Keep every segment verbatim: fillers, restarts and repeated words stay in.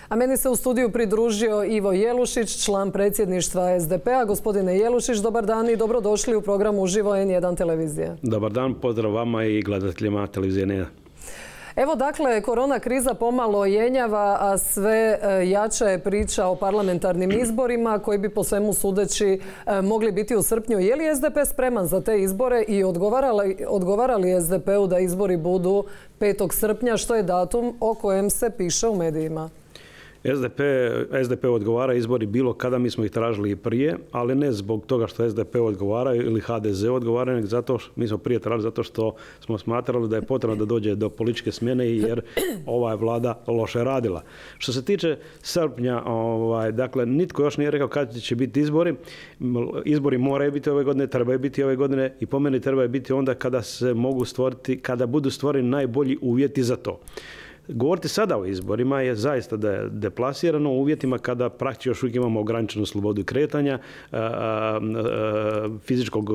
A meni se u studiju pridružio Ivo Jelušić, član predsjedništva S D P-a. Gospodine Jelušić, dobar dan i dobrodošli u programu Uživo N jedan televizije. Dobar dan, pozdrav vama i gledateljima televizije N jedan. Evo dakle, korona kriza pomalo jenjava, a sve jača je priča o parlamentarnim izborima koji bi po svemu sudeći mogli biti u srpnju. Je li S D P spreman za te izbore i odgovara li S D P-u da izbori budu petog srpnja, što je datum o kojem se piše u medijima? S D P odgovara izbori bilo kada, mi smo ih tražili i prije, ali ne zbog toga što S D P odgovara ili H D Z odgovara, nego zato što mi smo prije tražili zato što smo smatrali da je potrebno da dođe do političke smjene jer ova je vlada loše radila. Što se tiče srpnja, ovaj, dakle, nitko još nije rekao kada će biti izbori. Izbori moraju biti ove godine, trebaju biti ove godine i po meni trebaju biti onda kada se mogu stvoriti, kada budu stvoreni najbolji uvjeti za to. Govoriti sada o izborima je zaista da je deplasirano u uvjetima kada praktički još uvijek imamo ograničenu slobodu kretanja, fizičkog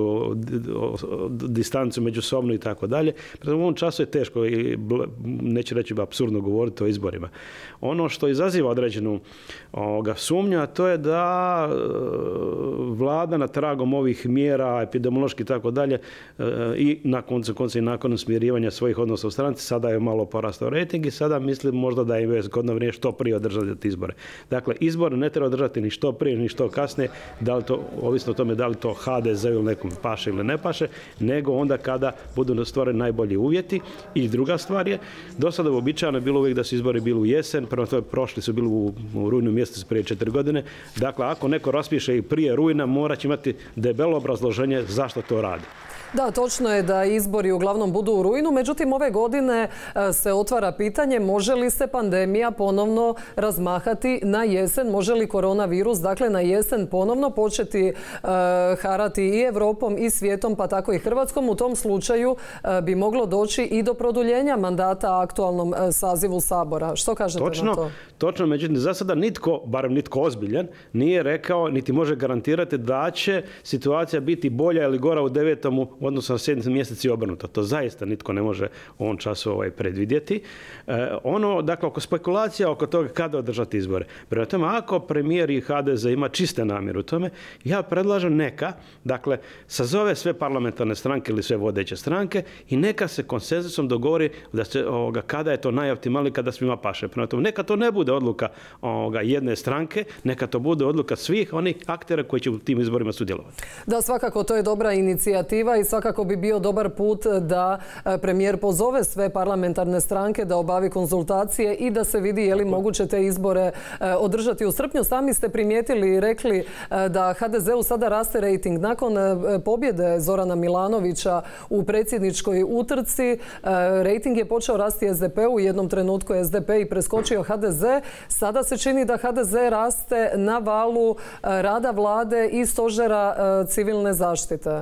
distancu međusobno i tako dalje. U ovom času je teško i neću reći apsurdno govoriti o izborima. Ono što izaziva određenu sumnju, a to je da vlada na tragom ovih mjera epidemiološki i tako dalje i na koncu konca i nakon smirivanja svojih odnosa u stranci sada je malo porastao rejting i sada mislim možda da je zgodno vrijeme što prije održati izbore. Dakle, izbore ne treba održati ni što prije, ni što kasnije, da li to, ovisno o tome da li to H D Z ili nekom paše ili ne paše, nego onda kada budu stvoreni najbolji uvjeti. I druga stvar je, do sada uobičajeno je bilo uvijek da su izbori bili u jesen, prema tome prošli su bili u, u rujnu mjesecu prije četiri godine. Dakle, ako neko raspiše i prije rujna, mora će imati debelo obrazloženje zašto to radi. Da, točno je da izbori uglavnom budu u rujnu, međutim ove godine se otvara pitanje može li se pandemija ponovno razmahati na jesen, može li koronavirus dakle na jesen ponovno početi uh, harati i Europom i svijetom pa tako i Hrvatskom. U tom slučaju uh, bi moglo doći i do produljenja mandata aktualnom uh, sazivu Sabora. Što kažete točno, na to? Točno, međutim za sada nitko, barem nitko ozbiljan, nije rekao niti može garantirati da će situacija biti bolja ili gora u devetomu odnosno na sedmi mjesec i obrnuto. To zaista nitko ne može u ovom času ovaj, predvidjeti. E, ono, dakle, oko spekulacija oko toga kada održati izbore. Prema tome, ako premijer i H D Z ima čiste namjere u tome, ja predlažem neka, dakle, sazove sve parlamentarne stranke ili sve vodeće stranke i neka se konsenzusom dogovori da se, ovoga, kada je to najoptimalnije, kada svima paše. Prema tome, neka to ne bude odluka ovoga, jedne stranke, neka to bude odluka svih onih aktera koji će u tim izborima sudjelovati. Da, svakako, to je dobra inicijativa i svakako bi bio dobar put da premijer pozove sve parlamentarne stranke da obavi konzultacije i da se vidi je li moguće te izbore održati u srpnju. Sami ste primijetili i rekli da H D Z-u sada raste rejting. Nakon pobjede Zorana Milanovića u predsjedničkoj utrci, rejting je počeo rasti S D P-u, u jednom trenutku je S D P i preskočio H D Z. Sada se čini da H D Z raste na valu rada vlade i stožera civilne zaštite.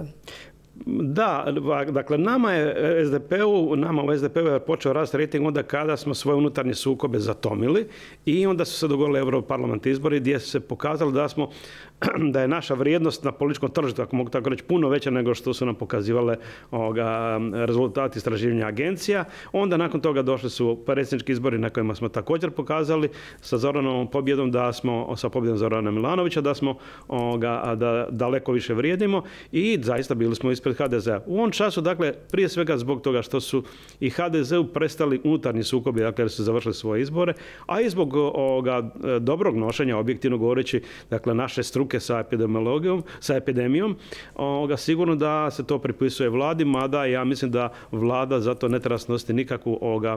Da, dakle, nama je S D P-u, nama u S D P-u je počeo rast rejting onda kada smo svoje unutarnje sukobe zatomili i onda su se dogodili europarlamentarni izbori gdje se pokazalo da smo, da je naša vrijednost na političkom tržištu, ako mogu tako reći, puno veća nego što su nam pokazivale ovoga, rezultati istraživanja agencija. Onda nakon toga došli su predsjednički izbori na kojima smo također pokazali sa Zoranom pobjedom da smo, sa pobjedom Zorana Milanovića, da smo ovoga, da daleko više vrijedimo i zaista bili smo ispred H D Z-a. U ovom času, dakle, prije svega zbog toga što su i H D Z-u prestali unutarnji sukobi, dakle, jer su završili svoje izbore, a i zbog ovoga dobrog nošenja, objektivno govoreći, dakle, naše struke sa epidemiologijom, sa epidemijom, ovoga, sigurno da se to pripisuje vladi, mada ja mislim da vlada zato ne treba snositi nikakvu ovoga,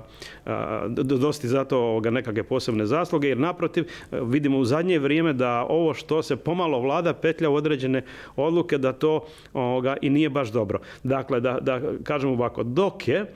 dosti zato ovoga nekakve posebne zasluge, jer naprotiv vidimo u zadnje vrijeme da ovo što se pomalo vlada petlja u određene odluke, da to ovoga, i nije baš dobro. Dakle, da, da kažemo ovako, dok je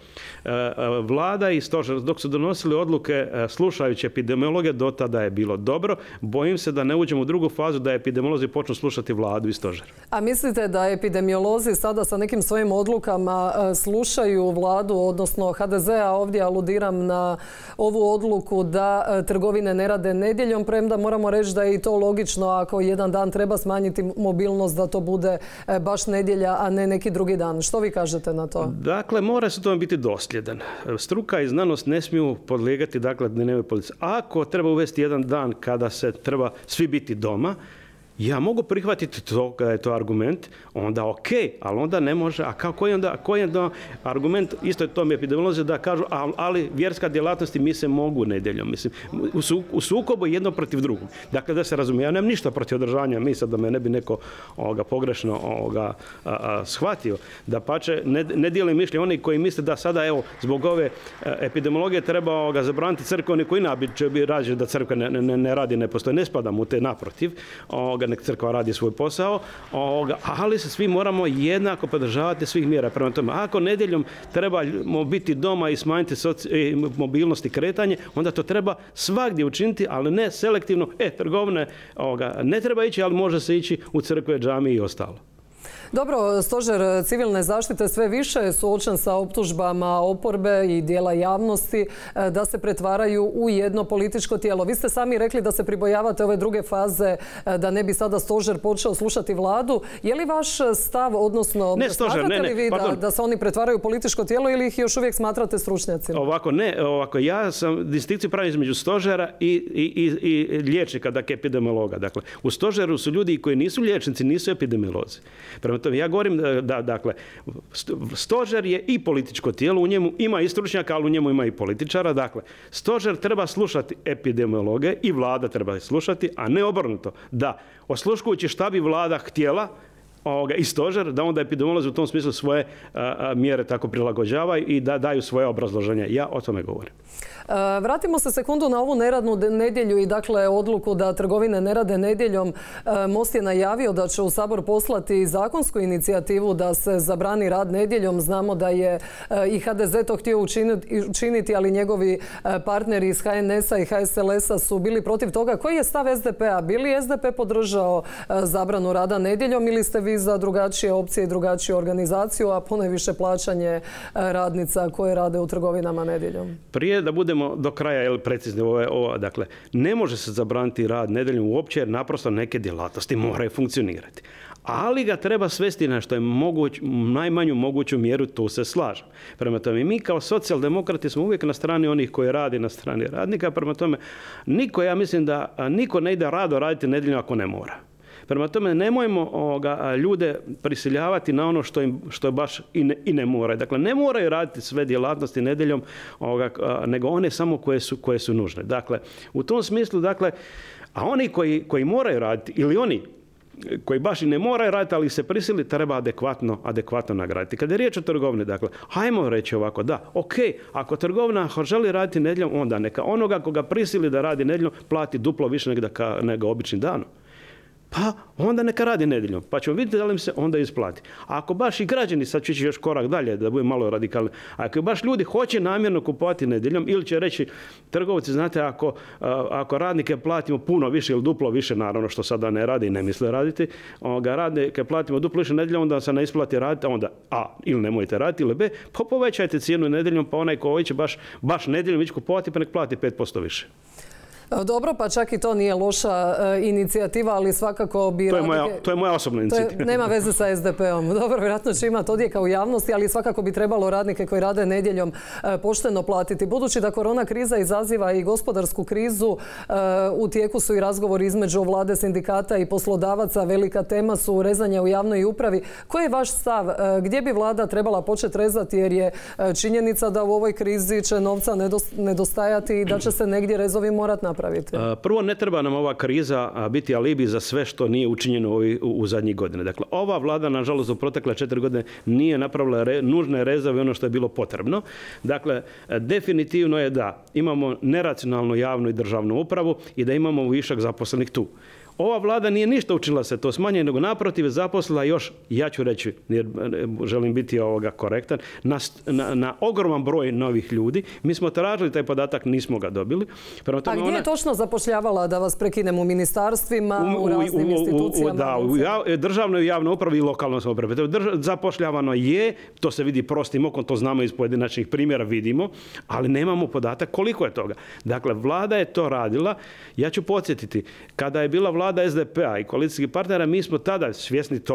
vlada i stožer, dok su donosili odluke slušajući epidemiologe, do tada je bilo dobro. Bojim se da ne uđemo u drugu fazu, da epidemiolozi počnu slušati vladu i stožer. A mislite da epidemiolozi sada sa nekim svojim odlukama slušaju vladu, odnosno H D Z, a ovdje aludiram na ovu odluku da trgovine ne rade nedjeljom, premda moramo reći da je i to logično ako jedan dan treba smanjiti mobilnost, da to bude baš nedjelja, a ne neki neki drugi dan. Što vi kažete na to? Dakle, mora se tome biti dosljedan. Struka i znanost ne smiju podlijegati, dakle, dnevnoj politici. Ako treba uvesti jedan dan kada se treba svi biti doma, ja mogu prihvatiti to kada je to argument, onda ok, ali onda ne može, a kako je onda, koji je onda argument, isto je tome epidemiolozi da kažu, ali vjerska djelatnosti mi se mogu nedjeljom, mislim, u, su, u sukobu jedno protiv drugog. Dakle, da se razumije, ja nemam ništa protiv održanja misa, da me ne bi neko ovoga, pogrešno ovoga, a, a, shvatio, da pače, ne, ne dijelim mišljenje oni koji misle da sada, evo, zbog ove a, epidemiologije treba ovoga, zabraniti crkvu, oni koji inače bi rađe da crkva ne, ne, ne radi, ne postoji, ne spadam u te, naprotiv, ovoga, nek crkva radi svoj posao, ovoga, ali se svi moramo jednako podržavati svih mjera. Prema tome, ako nedjeljom trebamo biti doma i smanjiti soci, mobilnost i kretanje, onda to treba svagdje učiniti, ali ne selektivno. E, trgovine ovoga, ne treba ići, ali može se ići u crkve, džamije i ostalo. Dobro, Stožer civilne zaštite sve više je suočen sa optužbama oporbe i dijela javnosti da se pretvaraju u jedno političko tijelo. Vi ste sami rekli da se pribojavate ove druge faze, da ne bi sada Stožer počeo slušati vladu. Je li vaš stav, odnosno ne, stožer, smatrate ne, li vi da, da se oni pretvaraju u političko tijelo ili ih još uvijek smatrate stručnjacima? Ovako, ne, ovako, ja sam distinkciju pravim između Stožera i, i, i, i liječnika, dakle epidemiologa. Dakle, u Stožeru su ljudi koji nisu liječnici, nisu epidemiolozi. Prema ja govorim da, dakle, Stožer je i političko tijelo, u njemu ima i stručnjaka, ali u njemu ima i političara. Dakle, Stožer treba slušati epidemiologe i vlada treba slušati, a ne obrnuto. Da, osluškujući šta bi vlada htjela, ovoga, i Stožer, da onda epidemiolozi u tom smislu svoje a, a, mjere tako prilagođavaju i da daju svoje obrazloženje. Ja o tome govorim. Vratimo se sekundu na ovu neradnu nedjelju i dakle odluku da trgovine ne rade nedjeljom. Most je najavio da će u Sabor poslati zakonsku inicijativu da se zabrani rad nedjeljom. Znamo da je i ha de ze to htio učiniti, ali njegovi partneri iz ha en es a i ha es el es a su bili protiv toga. Koji je stav es de pe-a? Bi li es de pe podržao zabranu rada nedjeljom ili ste vi za drugačije opcije i drugačiju organizaciju, a ponajviše plaćanje radnica koje rade u trgovinama nedjeljom? Prije da budemo do kraja jel, precizni, ovo, ovo, dakle, ne može se zabraniti rad nedjeljom uopće jer naprosto neke djelatnosti moraju funkcionirati. Ali ga treba svesti na što je moguć, najmanju moguću mjeru, tu se slažem. Prema tome, mi kao socijaldemokrati smo uvijek na strani onih koji radi na strani radnika. Prema tome, niko, ja mislim da niko ne ide rado raditi nedjeljom ako ne mora. Prema tome, nemojmo ovoga, ljude prisiljavati na ono što im što baš i ne, i ne moraju. Dakle, ne moraju raditi sve djelatnosti nedjeljom, ovoga, nego one samo koje su, koje su nužne. Dakle, u tom smislu, dakle, a oni koji, koji moraju raditi ili oni koji baš i ne moraju raditi, ali se prisili, treba adekvatno, adekvatno nagraditi. Kada je riječ o trgovini, dakle, hajmo reći ovako, da, ok, ako trgovina želi raditi nedjeljom, onda neka onoga koga prisili da radi nedjeljom plati duplo više nego, nego običnim danom. Pa onda neka radi nedjeljom, pa ćemo vidjeti da li im se onda isplati. A ako baš i građani, sad će ići još korak dalje, da bude malo radikalni, a ako baš ljudi hoće namjerno kupovati nedjeljom, ili će reći trgovci, znate, ako, ako radnike platimo puno više ili duplo više, naravno što sada ne radi i ne misle raditi, ga radnike platimo duplo više nedjeljom, onda se ne isplati raditi, onda A, ili nemojte raditi, ili B, pa povećajte cijenu nedjeljom, pa onaj ko će baš, baš nedjeljom ići kupovati, pa nek plati pet posto više. Dobro, pa čak i to nije loša e, inicijativa, ali svakako bi... To je moja, to je moja osobna inicijativa. Je, nema veze sa es de pe-om. Dobro, vjerojatno će imati odjeka u javnosti, ali svakako bi trebalo radnike koji rade nedjeljom e, pošteno platiti. Budući da korona kriza izaziva i gospodarsku krizu, e, u tijeku su i razgovori između vlade, sindikata i poslodavaca. Velika tema su rezanja u javnoj upravi. Koji je vaš stav? E, gdje bi vlada trebala početi rezati, jer je činjenica da u ovoj krizi će novca nedostajati i da će se negdje rezovi morati napraviti? Prvo, ne treba nam ova kriza biti alibi za sve što nije učinjeno u, u zadnjih godine. Dakle, ova vlada, nažalost, u protekle četiri godine nije napravila re, nužne rezove ono što je bilo potrebno. Dakle, definitivno je da imamo neracionalnu javnu i državnu upravu i da imamo višak zaposlenih tu. Ova vlada nije ništa učinila se to smanje, nego naprotiv zaposlila još, ja ću reći, jer želim biti ovoga korektan, na, na, na ogroman broj novih ljudi. Mi smo tražili taj podatak, nismo ga dobili. Prema tome, a gdje ona... je točno zapošljavala, da vas prekinem, u ministarstvima, u, u raznim u, u, institucijama? U, da, u jav, državnoj javnoj upravi i lokalnoj samoupravi. Zapošljavano je, to se vidi prostim okom, to znamo iz pojedinačnih primjera, vidimo, ali nemamo podatak koliko je toga. Dakle, vlada je to radila. Ja ću podsjetiti, kada je bila vlada es de pe-a i koalicijskih partnera, mi smo tada svjesni tog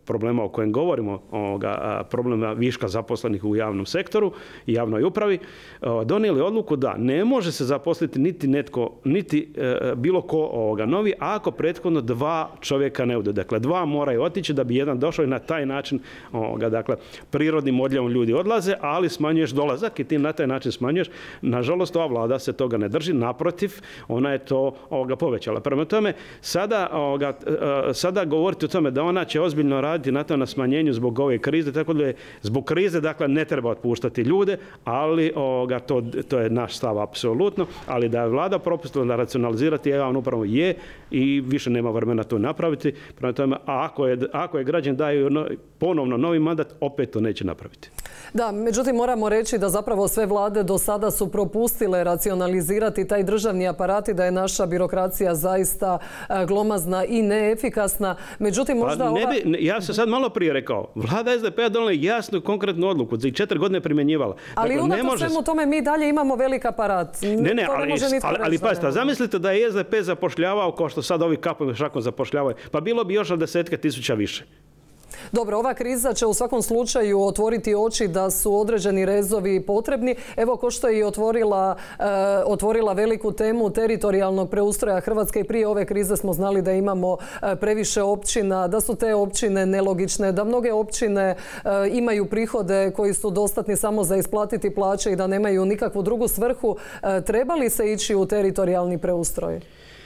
problema o kojem govorimo, ovoga, problema viška zaposlenih u javnom sektoru i javnoj upravi, donijeli odluku da ne može se zaposliti niti netko, niti bilo ko ovoga novi, ako prethodno dva čovjeka ne odu. Dakle, dva moraju otići da bi jedan došao i na taj način, ovoga, dakle, prirodnim odljevom ljudi odlaze, ali smanjuješ dolazak i ti na taj način smanjuješ. Nažalost, ova vlada se toga ne drži, naprotiv, ona je to ovoga, povećala. Prema tome, sada, ovoga, sada govoriti o tome da ona će ozbiljno raditi na to na smanjenju zbog ove krize, tako da je zbog krize, dakle, ne treba otpuštati ljude, ali ovoga, to, to je naš stav apsolutno, ali da je vlada propustila da racionalizirati javnu upravu je i više nema vremena to napraviti. Prema tome, a ako je, ako je građani daju no, ponovno novi mandat, opet to neće napraviti. Da, međutim moramo reći da zapravo sve vlade do sada su propustile racionalizirati taj državni aparat i da je naša birokracija zaista glomazna i neefikasna. Međutim, možda pa ne ova... bi, ja sam sad malo prije rekao, vlada es de pe-a donijela jasnu konkretnu odluku, za četiri godine primjenjivala. Ali dakle, unatoč svemu tome mi dalje imamo velik aparat. Ne, ne, ne ali, ali, ali pazite, zamislite da je es de pe zapošljavao kao što sad ovi kapom i šakom zapošljavaju, pa bilo bi još od desetke tisuća više. Dobro, ova kriza će u svakom slučaju otvoriti oči da su određeni rezovi potrebni. Evo, ko što je i otvorila, e, otvorila veliku temu teritorijalnog preustroja Hrvatske i prije ove krize smo znali da imamo e, previše općina, da su te općine nelogične, da mnoge općine e, imaju prihode koji su dostatni samo za isplatiti plaće i da nemaju nikakvu drugu svrhu. E, treba li se ići u teritorijalni preustroj?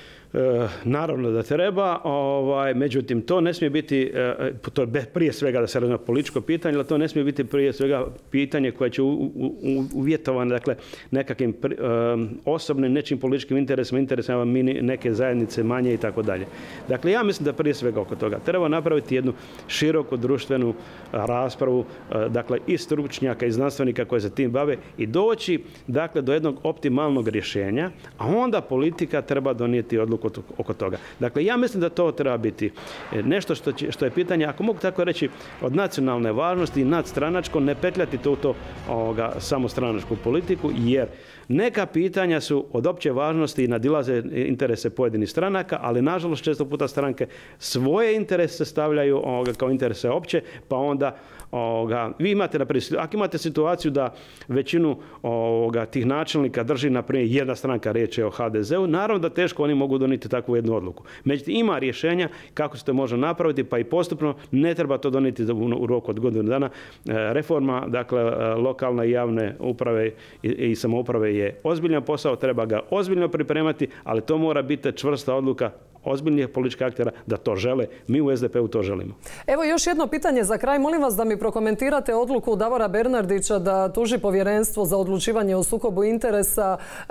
E, naravno da treba, ovaj, međutim to ne smije biti, e, to je prije svega da se razumije političko pitanje, ali to ne smije biti prije svega pitanje koje će u, u, uvjetovano dakle, nekakvim pri, e, osobnim nečim političkim interesima, interesima mini, neke zajednice manje i tako dalje. Dakle, ja mislim da prije svega oko toga treba napraviti jednu široku društvenu raspravu, e, dakle i stručnjaka i znanstvenika koji se tim bave i doći dakle, do jednog optimalnog rješenja, a onda politika treba donijeti odluku oko toga. Dakle, ja mislim da to treba biti nešto što, će, što je pitanje, ako mogu tako reći, od nacionalne važnosti i nadstranačko, ne petljati to u to ovoga, samo stranačku politiku, jer neka pitanja su od opće važnosti i nadilaze interese pojedinih stranaka, ali nažalost često puta stranke svoje interese stavljaju ovoga, kao interese opće, pa onda ovoga, vi imate, naprijed, ako imate situaciju da većinu ovoga, tih načelnika drži, naprijed, jedna stranka, riječ je o ha de zeu, naravno da teško oni mogu donijeti takvu jednu odluku. Međutim, ima rješenja kako se to može napraviti, pa i postupno, ne treba to donijeti u roku od godinu dana. Reforma, dakle, lokalne i javne uprave i, i samouprave je ozbiljan posao, treba ga ozbiljno pripremati, ali to mora biti čvrsta odluka ozbiljnih političkih aktera da to žele. Mi u es de pe-u to želimo. Evo još jedno pitanje za kraj. Molim vas da mi prokomentirate odluku Davora Bernardića da tuži povjerenstvo za odlučivanje o sukobu interesa e,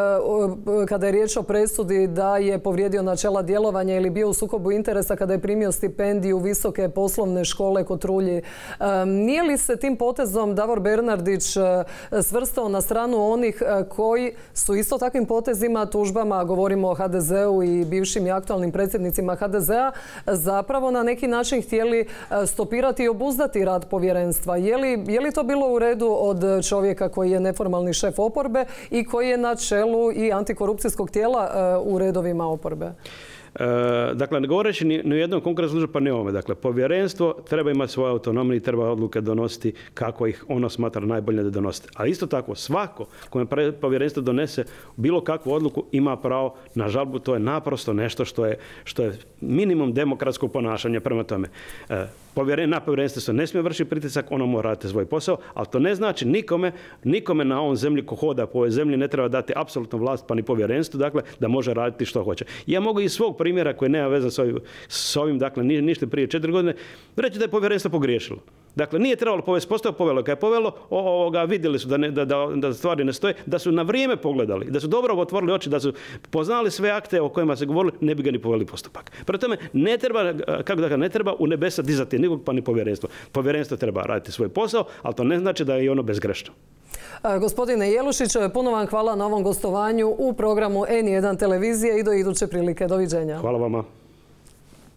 kada je riječ o presudi da je povrijedio načela djelovanja ili bio u sukobu interesa kada je primio stipendiju Visoke poslovne škole Kotrulji. E, nije li se tim potezom Davor Bernardić svrstao na stranu onih koji su isto takvim potezima, tužbama, govorimo o ha de zeu i bivšim i aktualnim predsjednicima ha de zea, zapravo na neki način htjeli stopirati i obuzdati rad povjerenstva? Je li, je li to bilo u redu od čovjeka koji je neformalni šef oporbe i koji je na čelu i antikorupcijskog tijela u redovima oporbe? E, dakle, ne govoreći ni, ni u jednom konkretnom slučaju, pa ne ovome. Dakle, povjerenstvo treba imati svoje autonomije i treba odluke donositi kako ih ono smatra najbolje da donositi. Ali isto tako, svako kome povjerenstvo donese bilo kakvu odluku ima pravo na žalbu. To je naprosto nešto što je, što je minimum demokratskog ponašanja prema tome. E, povjeren, na povjerenstvo se ne smije vršiti pritisak, ono mora raditi svoj posao, ali to ne znači nikome, nikome na ovom zemlji ko hoda po ovoj zemlji ne treba dati apsolutnu vlast, pa ni povjerenstvu, dakle, da može raditi što hoće. Ja mogu iz svog primjera koji nema veze s ovim, s ovim dakle, ništa prije četiri godine, reći da je povjerenstvo pogriješilo. Dakle, nije trebalo povesti postav, povelo. Kad je povelo, ovoga, vidjeli su da, ne, da, da, da stvari ne stoje, da su na vrijeme pogledali, da su dobro otvorili oči, da su poznali sve akte o kojima se govorili, ne bi ga ni poveli postupak. Prema tome, ne treba, kako da ga ne treba u nebesa dizati nikog, pa ni povjerenstvo. Povjerenstvo treba raditi svoj posao, ali to ne znači da je ono bezgrešno. Gospodine Jelušić, puno vam hvala na ovom gostovanju u programu en jedan televizije i do iduće prilike. Doviđenja. Hvala vama.